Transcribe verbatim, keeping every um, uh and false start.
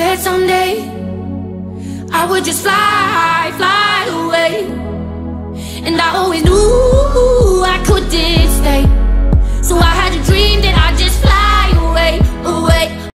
that someday I would just fly, fly away. And I always knew I couldn't stay.